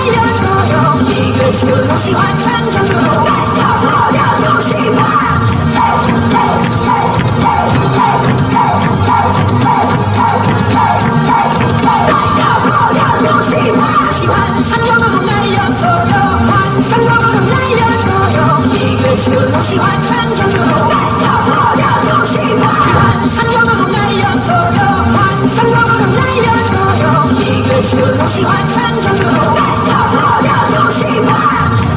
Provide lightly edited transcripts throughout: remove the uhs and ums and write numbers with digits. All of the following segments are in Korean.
날려줘요. 이글 수놓시 환상적으로 날려버려 루시와 환상적으로 날려줘요. 환상적으로 날려줘요. 이글 수놓시 환상적으로 날려버려 루시와 환상적으로 날려줘요. 환상적으로 날려줘요. 이글 수놓시 환상적으로 날려버려 루시와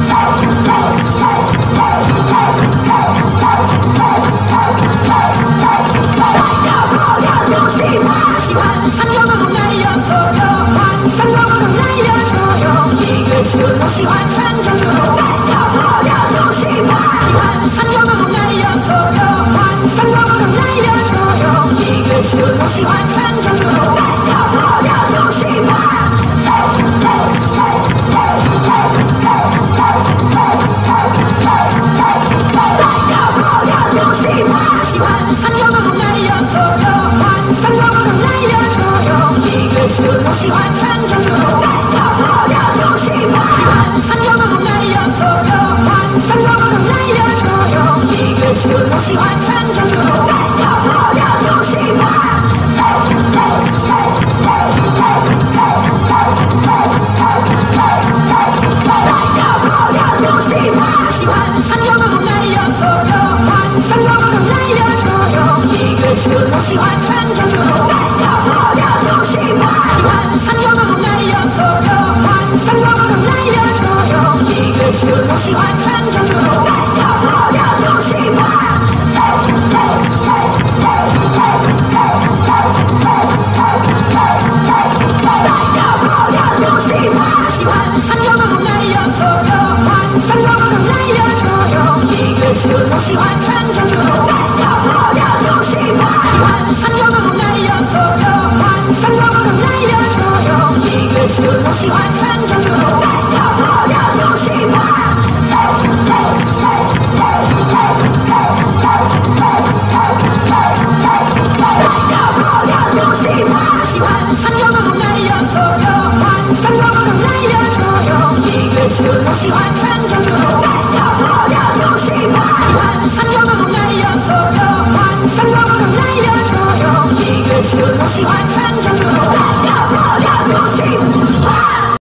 환상적으로 날려줘요. 환상적으로 날려줘요. 이글 수놓시 환상적으로 날려버려 루시와 환상적으로 날려줘요. 환상적으로 날려줘요. 이글 수놓시 환상적으로 날려버려 루시와 환상적으로 날려줘요. 환상적으로 날려줘요. 이글 수놓시 환상적으로 날려버려 루시와 환상적으로 날려줘요. 환상적으로 날려줘요. 이글 수놓시 환상적으로 날려버려 루시와 환상적으로 날려줘요. 환상적으로 날려줘요. 이글 수놓시 환상적으로 날려버려 루시와 환상적으로 날려줘요. 환상적으로 날려줘요. 이글 수놓시 환상적으로 날려버려 루시와 환상적으로 날려줘요. 환상적으로 날려줘요. 이글 수놓시 환상적으로 날려버려 루시와 환상적으로 날려줘요. 환상적으로 날려줘요. 이글 수놓시 환상적으로 날려버려 루시와 환상적으로 날려줘요. 환상적으로 날려줘요. 이글 수놓시 환상